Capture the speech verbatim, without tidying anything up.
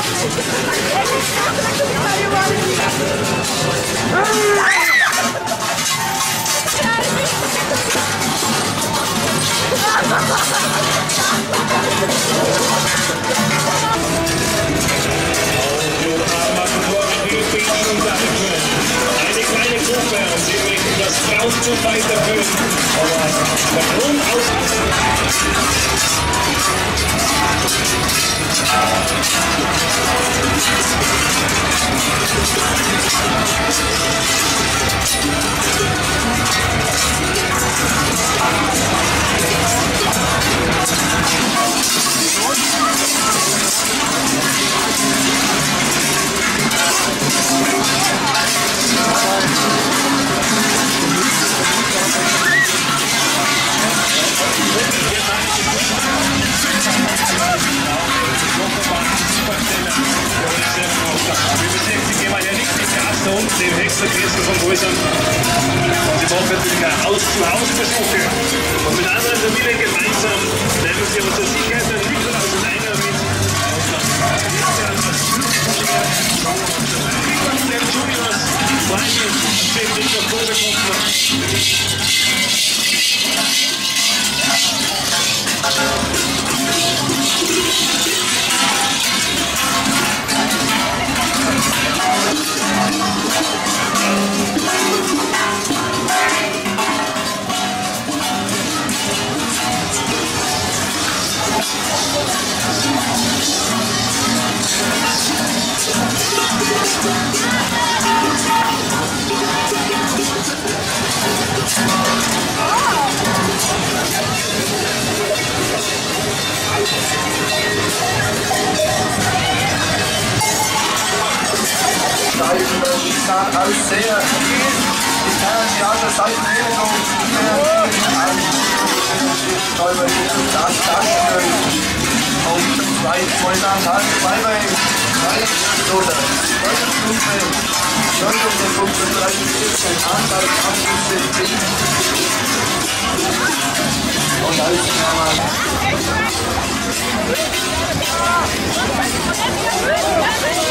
Eine kleine Gruppe und sie möchten das Traumzug weiterführen. Aber der Grund aus... Den Hexerkessel von Häusern. Sie machen natürlich auch Haus-zu-Haus-Besuche. Und mit anderen Familien gemeinsam nehmen sie aber zur Sicherheit einen Mittel aus dem Einer mit. Der Juniors, Freunde, stehen nicht auf Alles sehr viel. Ich kann die andere Seite nehmen und das Dankeschön. Und zwei, zweieinhalb, zwei bei drei oder Stufe, neunhundertfünfunddreißig, dreißig, Anteil, achtzig, und alles nochmal.